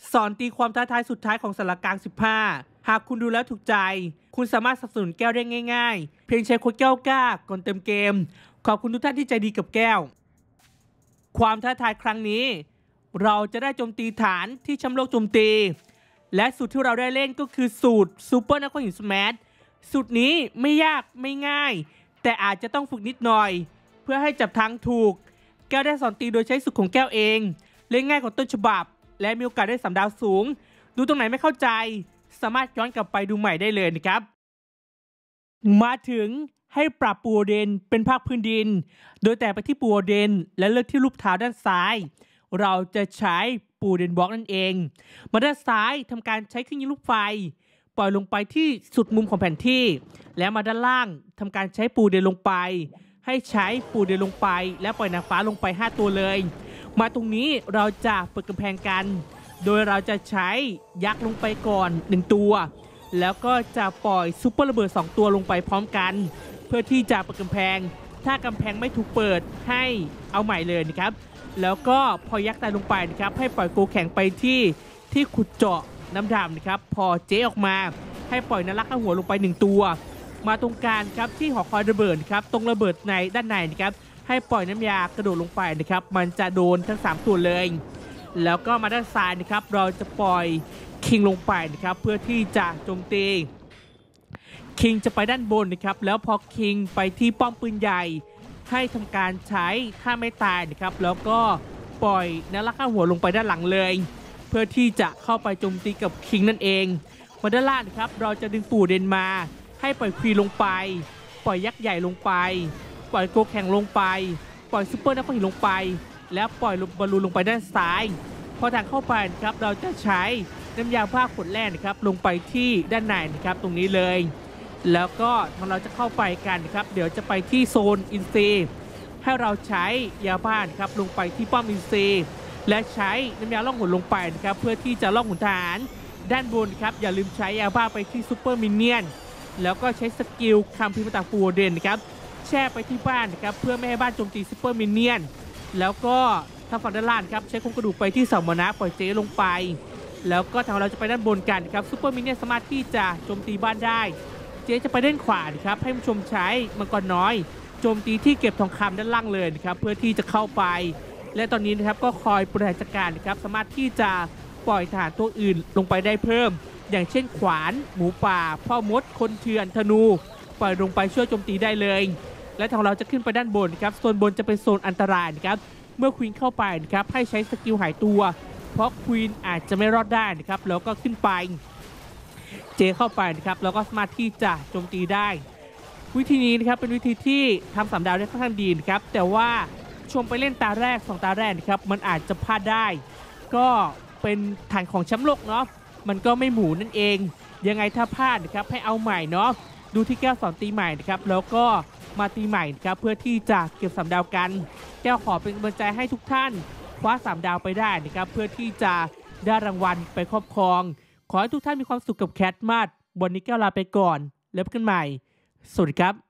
สอนตีความท้าทายสุดท้ายของสารกลาง15หากคุณดูแล้วถูกใจคุณสามารถสนับสนุนแก้วได้ง่ายๆเพียงใช้โค้ดแก้วกล้าก่อนเติมเกมขอบคุณทุกท่านที่ใจดีกับแก้วความท้าทายครั้งนี้เราจะได้โจมตีฐานที่แชมป์โลกโจมตีและสูตรที่เราได้เล่นก็คือสูตรซูเปอร์นักหินสแมชสูตรนี้ไม่ยากไม่ง่ายแต่อาจจะต้องฝึกนิดหน่อยเพื่อให้จับทางถูกแก้วได้สอนตีโดยใช้สูตรของแก้วเองเล่นง่ายกว่าต้นฉบับและมีโอกาสได้3 ดาวสูงดูตรงไหนไม่เข้าใจสามารถย้อนกลับไปดูใหม่ได้เลยนะครับมาถึงให้ปรับปูเดนเป็นภาคพื้นดินโดยแต่ไปที่ปูเดนและเลือกที่รูปเท้าด้านซ้ายเราจะใช้ปูเดนบล็อกนั่นเองมาด้านซ้ายทำการใช้เครื่องยิงลูกไฟปล่อยลงไปที่สุดมุมของแผนที่แล้วมาด้านล่างทำการใช้ปูเดนลงไปให้ใช้ปูเดนลงไปและปล่อยนางฟ้าลงไป5 ตัวเลยมาตรงนี้เราจะเปิดกำแพงกันโดยเราจะใช้ยักษ์ลงไปก่อน1 ตัวแล้วก็จะปล่อยซุปเปอร์ระเบิด2 ตัวลงไปพร้อมกันเพื่อที่จะเปิดกำแพงถ้ากำแพงไม่ถูกเปิดให้เอาใหม่เลยนะครับแล้วก็พอยักษ์ตายลงไปนะครับให้ปล่อยโกแข็งไปที่ขุดเจาะน้ำดำนะครับพอเจ๊ออกมาให้ปล่อยนรักข้าหัวลงไป1 ตัวมาตรงกลางครับที่หอคอยระเบิดครับตรงระเบิดในด้านในนะครับให้ปล่อยน้ำยากระโดดลงไปนะครับมันจะโดนทั้ง3 ตัวเลยแล้วก็มาด้านซ้ายนะครับเราจะปล่อยคิงลงไปนะครับเพื่อที่จะโจมตีคิงจะไปด้านบนนะครับแล้วพอคิงไปที่ป้อมปืนใหญ่ให้ทำการใช้ฆ่าไม่ตายนะครับแล้วก็ปล่อยนรักข้าหัวลงไปด้านหลังเลยเพื่อที่จะเข้าไปโจมตีกับคิงนั่นเองมาด้านล่างนะครับเราจะดึงปู่เดนมาให้ปล่อยควีลงไปปล่อยยักษ์ใหญ่ลงไปปล่อยโกแข็งลงไปปล่อยซูเปอร์นักหินลงไปแล้วปล่อยบอลลูนลงไปด้านซ้ายพอทางเข้าไปนะครับเราจะใช้น้ำยาผ้าขวดแรกนะครับลงไปที่ด้านในนะครับตรงนี้เลยแล้วก็ทางเราจะเข้าไปกันนะครับเดี๋ยวจะไปที่โซนอินซีให้เราใช้ยาผ้านะครับลงไปที่ป้อมอินซีและใช้น้ำยาล่องหนลงไปนะครับเพื่อที่จะล่องหนทหารด้านบนครับอย่าลืมใช้ยาผ้าไปที่ซูเปอร์มินเนี่ยนแล้วก็ใช้สกิลคัมพิมพ์ตาปูเดนนะครับแช่ไปที่บ้านนะครับเพื่อไม่ให้บ้านโจมตีซูเปอร์มินเนี่ยนแล้วก็ทางฝั่งด้านล่างครับใช้โครงกระดูกไปที่เสามานะปล่อยเจ๊ลงไปแล้วก็ทางเราจะไปด้านบนกันครับซูเปอร์มินเนี่ยนสามารถที่จะโจมตีบ้านได้เจ๊จะไปด้านขวาครับให้ผู้ชมใช้มังกรน้อยโจมตีที่เก็บทองคำด้านล่างเลยนะครับเพื่อที่จะเข้าไปและตอนนี้นะครับก็คอยบริหารจัดการนะครับสามารถที่จะปล่อยทหารตัวอื่นลงไปได้เพิ่มอย่างเช่นขวานหมูป่าพ่อมดคนเถื่อนธนูปล่อยลงไปช่วยโจมตีได้เลยและทางเราจะขึ้นไปด้านบนครับโซนบนจะเป็นโซนอันตรายนะครับเมื่อควีนเข้าไปนะครับให้ใช้สกิลหายตัวเพราะควีนอาจจะไม่รอดได้นะครับแล้วก็ขึ้นไปเจเข้าไปนะครับแล้วก็สามารถที่จะโจมตีได้วิธีนี้นะครับเป็นวิธีที่ทำ3 ดาวได้ค่อนข้างดีนะครับแต่ว่าชมไปเล่นตาแรก2 ตาแรกนะครับมันอาจจะพลาดได้ก็เป็นฐานของแชมป์โลกเนาะมันก็ไม่หมูนั่นเองยังไงถ้าพลาดนะครับให้เอาใหม่เนาะดูที่แก้วสอนตีใหม่นะครับแล้วก็มาตีใหม่นะครับเพื่อที่จะเก็บ3 ดาวกันแก้วขอเป็นกำลังใจให้ทุกท่านคว้า3 ดาวไปได้นะครับเพื่อที่จะได้รางวัลไปครอบครองขอให้ทุกท่านมีความสุขกับแคทมาดวันนี้แก้วลาไปก่อนแล้วพบกันใหม่สวัสดีครับ